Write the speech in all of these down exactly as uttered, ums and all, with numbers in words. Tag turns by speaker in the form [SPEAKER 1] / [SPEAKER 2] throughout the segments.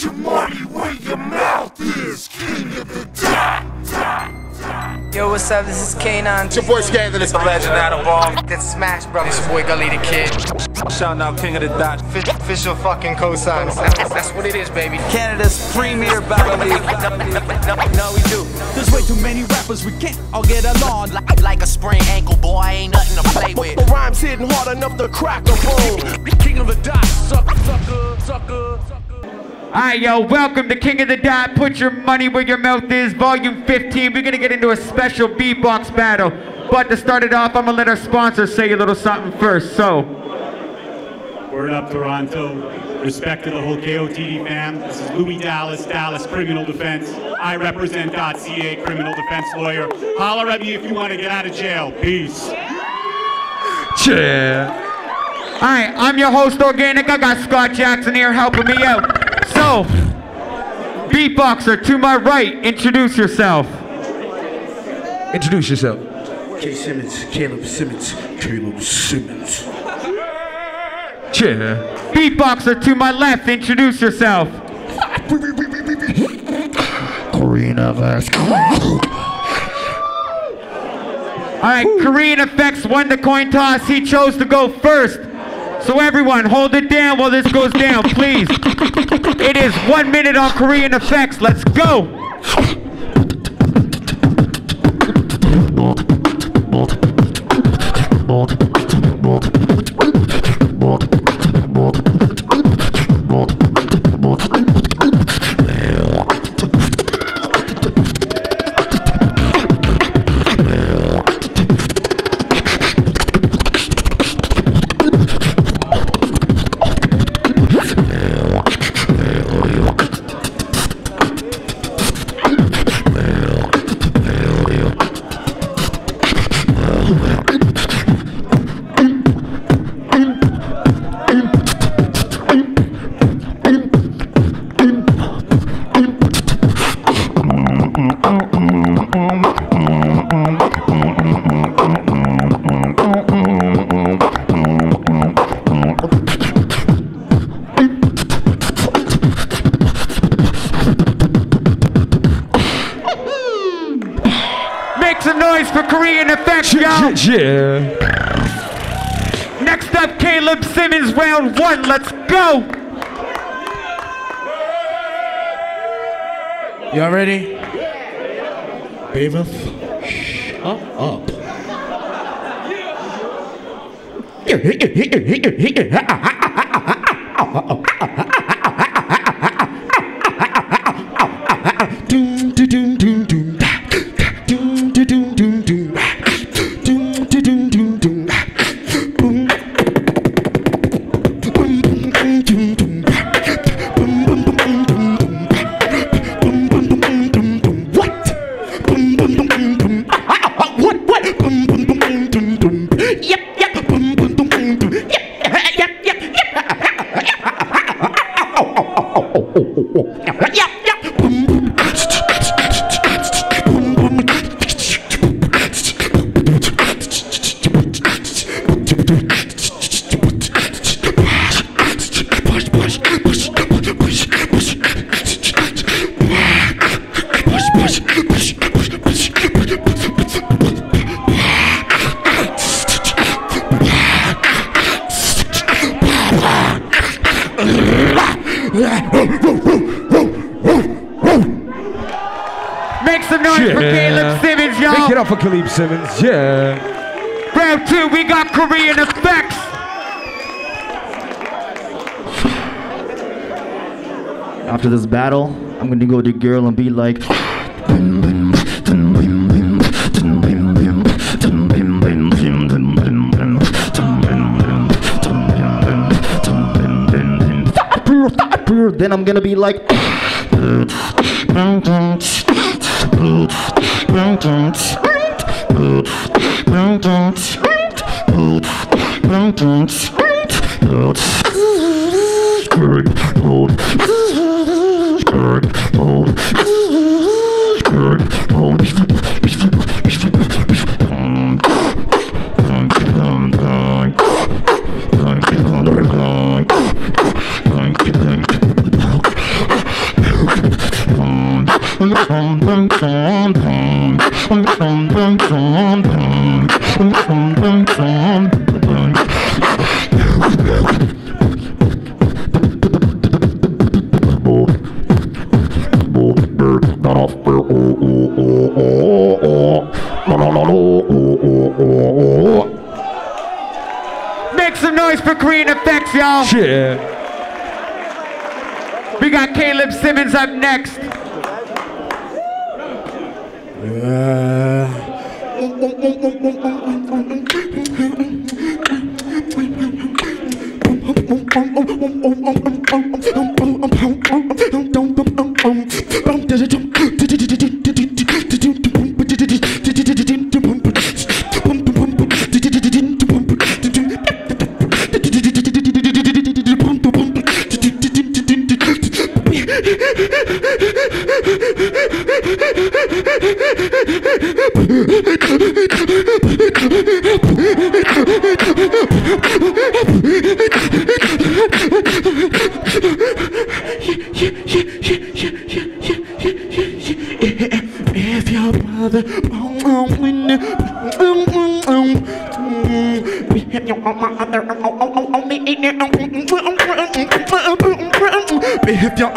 [SPEAKER 1] Put your money where your mouth is. King of the dot, dot, dot.
[SPEAKER 2] Yo, what's up? This is K nine.
[SPEAKER 3] It's your boy Scan, this is the legend Adam Ball.
[SPEAKER 2] That's Smash Brothers. This your boy Gully the Kid.
[SPEAKER 4] Shouting out King of the Dot.
[SPEAKER 2] Official fucking cosigns. That's what it is, baby.
[SPEAKER 4] Canada's premier battle league. No, we do.
[SPEAKER 5] There's way too many rappers, we can't all get along.
[SPEAKER 6] Like, like a sprained ankle, boy, ain't nothing to play with.
[SPEAKER 3] The rhymes hitting hard enough to crack a bone.
[SPEAKER 4] King of the Dot, sucker, sucker, sucker, sucker.
[SPEAKER 7] Alright, yo, welcome to King of the Dot. Put your money where your mouth is, volume fifteen. We're gonna get into a special beatbox battle. But to start it off, I'm gonna let our sponsor say a little something first. So,
[SPEAKER 8] word up, Toronto. Respect to the whole K O T D fam. This is Louis Dallas, Dallas Criminal Defense. I represent .ca, criminal defense lawyer. Holler at me if you want to get out of jail. Peace.
[SPEAKER 7] yeah. Alright, I'm your host, Organic. I got Scott Jackson here helping me out. So, beatboxer to my right, introduce yourself.
[SPEAKER 9] Introduce yourself.
[SPEAKER 1] K. Simmonds, Kaleb Simmonds, Kaleb Simmonds.
[SPEAKER 7] Yeah. Beatboxer to my left, introduce yourself.
[SPEAKER 1] K R N F X.
[SPEAKER 7] Alright, K R N F X won the coin toss. He chose to go first. So everyone, hold it down while this goes down, please. It is one minute on K R N F X. Let's go. Make some noise for K R N F X, y'all.
[SPEAKER 9] Yeah.
[SPEAKER 7] Next up, Kaleb Simmonds, round one. Let's go.
[SPEAKER 1] Y'all ready? Baby, shut up. Doom, doom, doom, doom, doom. Doom, doom, doom, doom, doom. Doom, doom, doom, doom, doom. Boom. Boom, boom, boom, doom, doom. Boom, boom, boom, boom, doom, doom. Boom, boom, boom, boom, doom, doom. What? Boom, boom, boom, boom, doom. What? What? Boom, boom, boom, boom, doom, doom. Yep, yep. Boom, boom, boom, boom, doom. Yep, yep, yep, yep. Yep, yep. Boom, boom.
[SPEAKER 7] Make some noise
[SPEAKER 9] Yeah.
[SPEAKER 7] for Kaleb Simmonds, y'all.
[SPEAKER 9] Make it up for Kaleb Simmonds, yeah.
[SPEAKER 7] Round two, we got K R N F X.
[SPEAKER 10] After this battle, I'm gonna go to girl and be like. Then I'm gonna be like.
[SPEAKER 7] Make some noise for K R N F X, y'all.
[SPEAKER 9] Yeah.
[SPEAKER 7] We got Kaleb Simmonds up next.
[SPEAKER 1] If your brother if your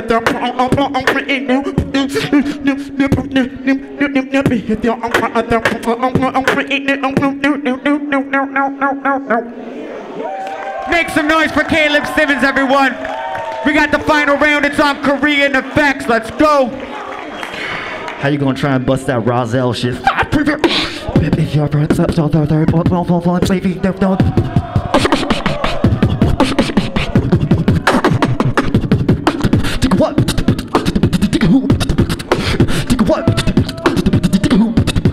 [SPEAKER 7] Make some noise for Kaleb Simmonds, everyone. We got the final round. It's on K R N F X. Let's go.
[SPEAKER 10] How you gonna try and bust that Roselle shit? If your friends up so third third one one one one baby no no. Take what? Take who? Take what? Take who?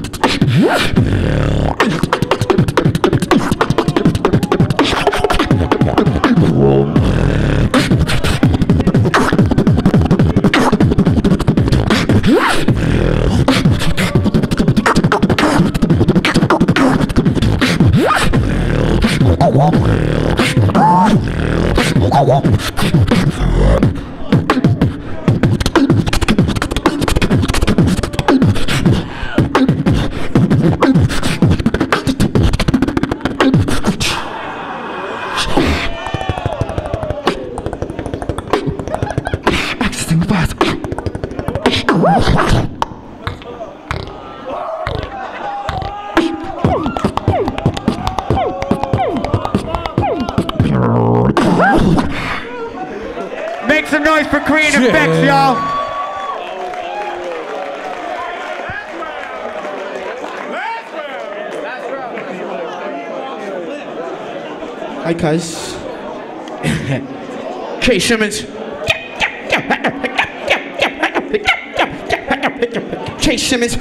[SPEAKER 7] Make some noise for K R N F X, y'all.
[SPEAKER 1] Hi guys. K Simmonds. K Simmonds.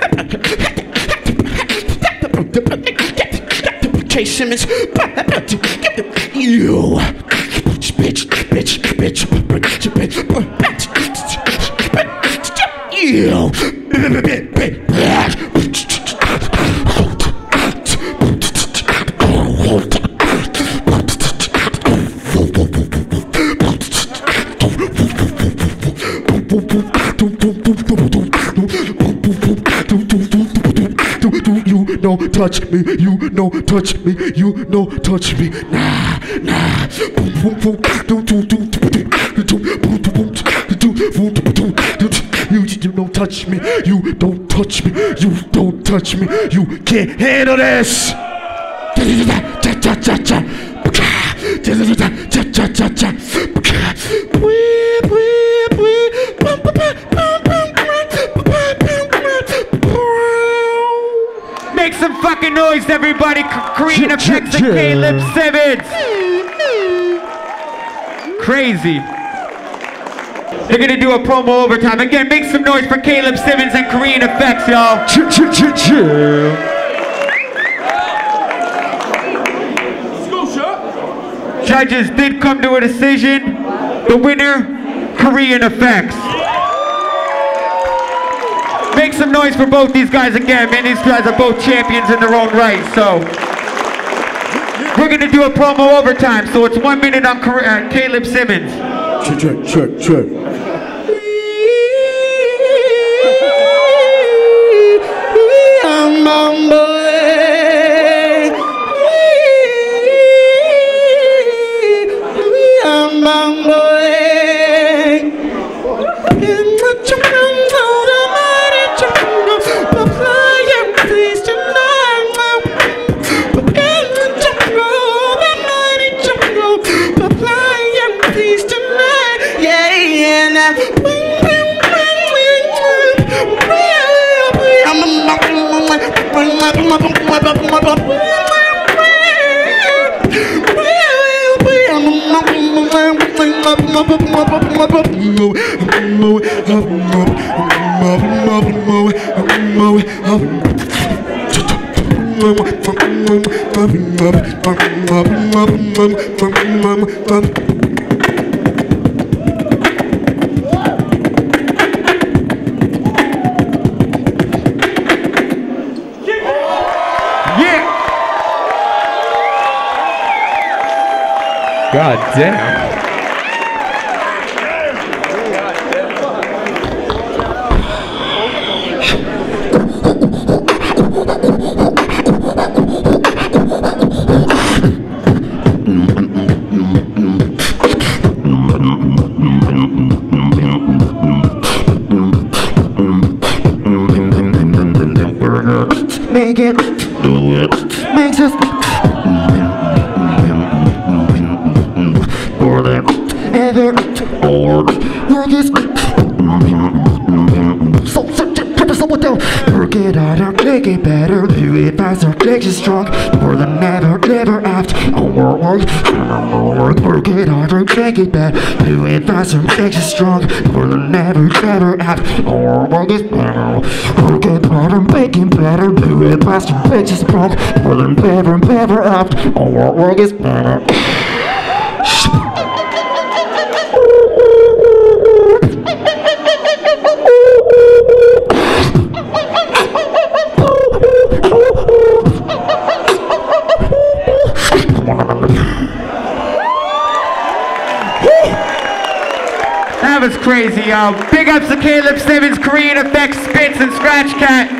[SPEAKER 1] K Simmonds. You. Bitch, bitch, bitch, bitch, bitch, you. You don't touch me, you don't touch me, you don't touch me, nah, nah. You, you don't touch me, you don't touch me, you don't touch me, you can't handle this.
[SPEAKER 7] Make some fucking noise, everybody. K R N F X and Kaleb Simmonds. Crazy. They're gonna do a promo overtime. Again, make some noise for Kaleb Simmonds and K R N F X, y'all. Judges did come to a decision. The winner, K R N F X. Make some noise for both these guys again, man. These guys are both champions in their own right, so. We're gonna do a promo overtime, so it's one minute on uh, Kaleb Simmonds.
[SPEAKER 1] Check, check, check. bum boy. Bum bum boy. In the jungle, the mighty jungle, papaya please tonight. In the jungle, the mighty jungle, papaya please tonight. Yeah, yeah, now.
[SPEAKER 9] God damn.
[SPEAKER 10] Make it, do it, makes us for that ever or work is so such a purpose of what they'll work it harder, make it better, do it faster, make it strong, more than never, never after our work, work, work it harder, make it better, do it faster, make it strong, more than never, never after our work is better, work it harder, make it better, do it faster, make it strong, more than never, never after our work is better.
[SPEAKER 7] That was crazy, yo. Big ups to Kaleb, Simmonds, K R N F X, Spitz, and Scratch Cat.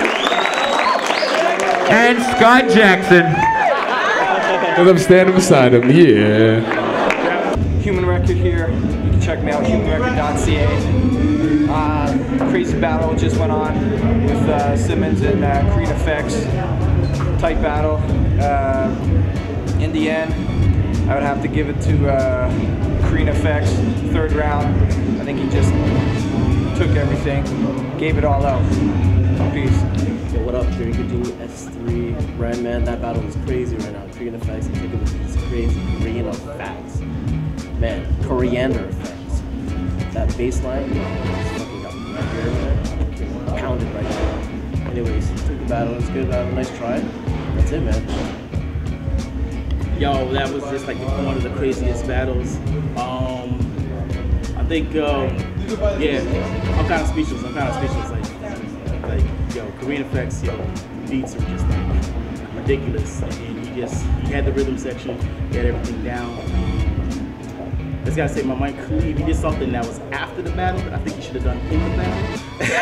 [SPEAKER 7] And Scott Jackson.
[SPEAKER 9] And I'm standing beside him, yeah.
[SPEAKER 11] Human Record here. You can check me out, human record dot c a. Uh, crazy battle just went on with uh, Simmonds and uh, K R N F X. Tight battle. Uh, in the end, I would have to give it to uh, K R N F X, third round. I think he just took everything, gave it all out. Peace.
[SPEAKER 12] Yo, what up, Dirty Virginia S three, Brand Man? That battle was crazy right now. K R N F X and taking with these crazy K R N F X. Man, coriander effects. That bass line, you know, just fucking got right here, man. Pounded right now. Anyways, took the battle, it was good battle, nice try. That's it, man.
[SPEAKER 13] Yo, that was just like one of the craziest battles. Um, I think, uh, yeah, I'm kind of speechless. I'm kind of speechless. Like, like, yo, K R N F X, yo, beats are just like ridiculous. And he just, he had the rhythm section, he had everything down. I just gotta say, my mind Kaleb, he did something that was after the battle that I think he should have done in the battle.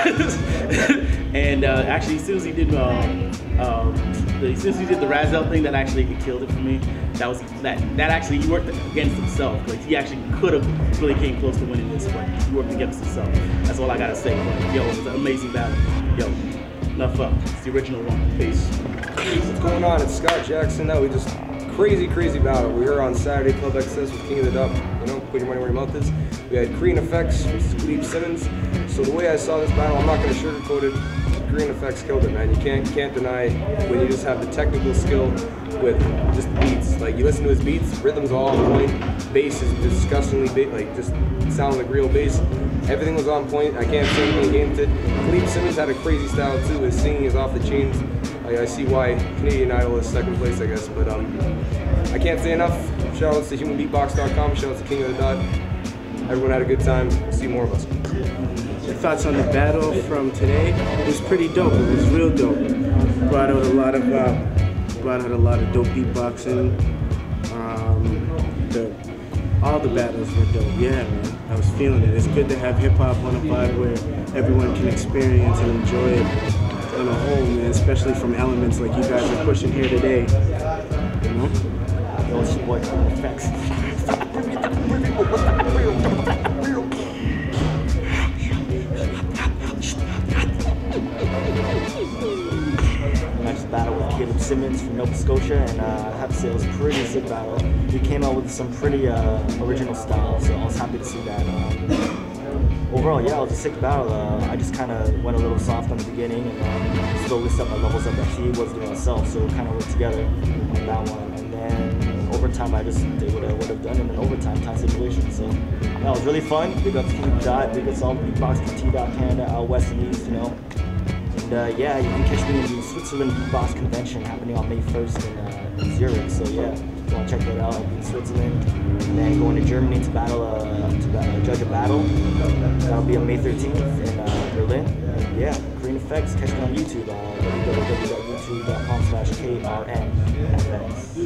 [SPEAKER 13] And uh, actually, as soon as he did, um, um, as soon as he did the Razel thing, that actually he killed it for me. That was that. That actually he worked against himself. Like he actually could have really came close to winning this, but he worked against himself. That's all I gotta say. But yo, it was an amazing battle. Yo, enough up. It's the original one. Peace.
[SPEAKER 14] What's going on? It's Scott Jackson. Now we just crazy, crazy battle. We were on Saturday Club X S with King of the Dub. You know, put your money where your mouth is. We had K R N F X versus Kaleb Simmonds. So the way I saw this battle, I'm not gonna sugarcoat it. K R N F X killed it, man. You can't can't deny when you just have the technical skill with just beats. Like you listen to his beats, rhythms all on point. Bass is disgustingly big, like just sound like real bass. Everything was on point. I can't say anything against it. Kaleb Simmonds had a crazy style too. His singing is off the chains. Like, I see why Canadian Idol is second place, I guess. But um, I can't say enough. Shout outs to human beatbox dot com. Shout outs to King of the Dot. Everyone had a good time. See more of us.
[SPEAKER 15] The thoughts on the battle from today was pretty dope. It was real dope. Brought out a lot of uh, brought out a lot of dope beatboxing. Um, the, all the battles were dope. Yeah, man. I was feeling it. It's good to have hip hop on a vibe where everyone can experience and enjoy it on a whole, man, especially from elements like you guys are pushing here today. You know?
[SPEAKER 16] Yo, it's your boy K R N F X. Next battle with Kaleb Simmonds from Nova Scotia, and uh, I have to say it was a pretty sick battle. He came out with some pretty uh, original style, so I was happy to see that. Um, overall, yeah, it was a sick battle. Uh, I just kind of went a little soft on the beginning and um, slowly set my levels up that he was doing himself, so it kind of worked together on that one. And then in overtime, I just did what I would have done in an overtime time situation. So yeah, it was really fun. Big up Team Dot, big up all the Beatbox T T dot Canada, out west and east, you know. And uh, yeah, you can catch me in the Switzerland Beatbox Convention happening on May first in, uh, in Zurich. So yeah, if you want to check that out, I'll be in Switzerland. And then going to Germany to battle, uh, to uh, judge a battle. That'll be on May thirteenth in uh, Berlin. And yeah, K R N F X, catch me on YouTube, uh, w w w dot youtube dot com slash K R N F X.